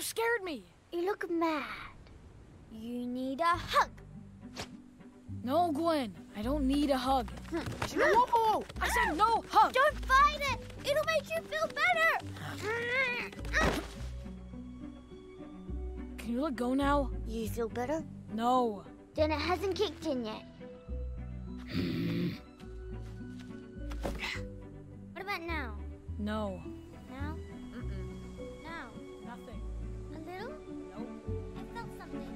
scared me. You look mad. You need a hug. No, Gwen. I don't need a hug. Whoa, whoa, whoa! I said no hug. Don't fight it. It'll make you feel better. Can you let go now? You feel better? No. Then it hasn't kicked in yet. What about now? No. Now? Now? Nothing. A little? Nope. I felt something.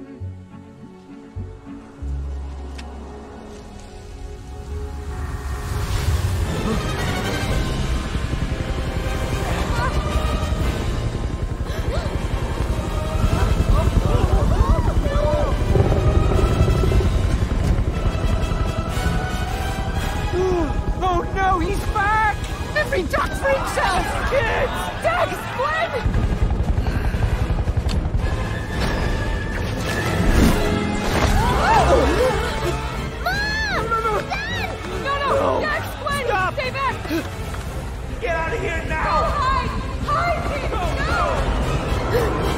Oh no, he's back! Every duck for himself! Kids! Dad! Gwen! No! Dex, Gwen! Stop! Stay back! Get out of here now! Hide! Hide, Pete! No!